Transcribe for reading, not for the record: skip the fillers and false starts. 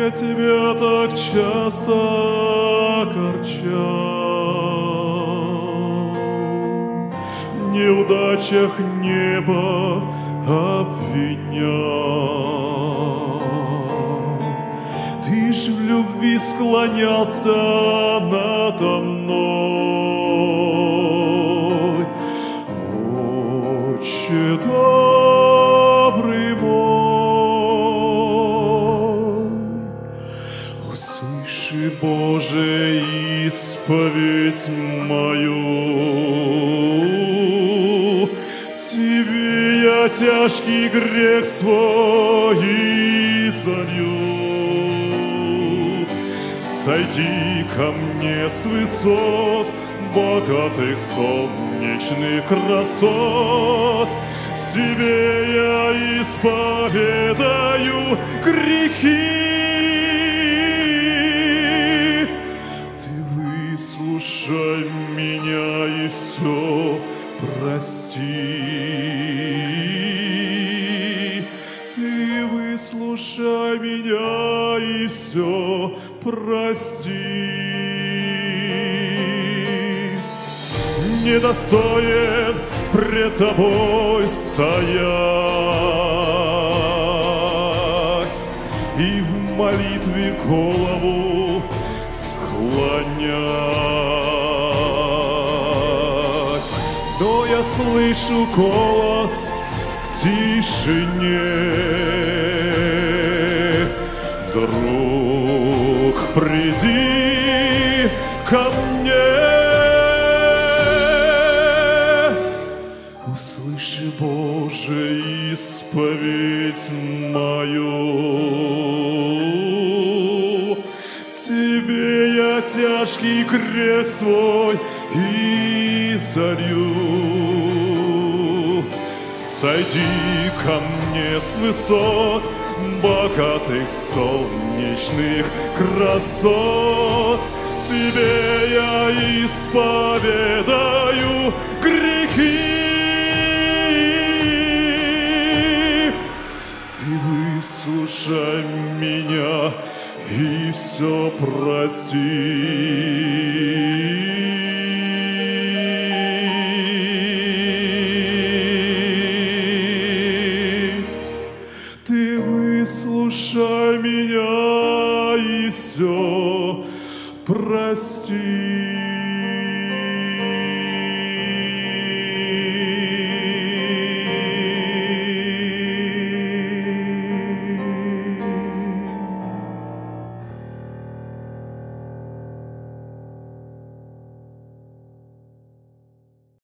тебя так часто огорчал, в неудачах небо обвинял. Ты ж в любви склонялся надо мной, Отче добрый мой. Услыши, Боже, исповедь мою, Тебе я тяжкий грех свой изолью. Сойди ко мне с высот богатых солнечных красот, Тебе я исповедаю грехи. Ты выслушай меня и все прости. Ты выслушай меня и все прости. Недостоин пред Тобой стоять и в молитве голову склонять. Но я слышу голос в тишине: друг, приди ко мне. Услыши, Боже, исповедь мою, Тебе я тяжкий грех свой изолью. Сойди ко мне с высот богатых солнечных красот, Тебе я исповедаю грехи. Ты выслушай меня и все прости. Ты выслушай меня и все прости.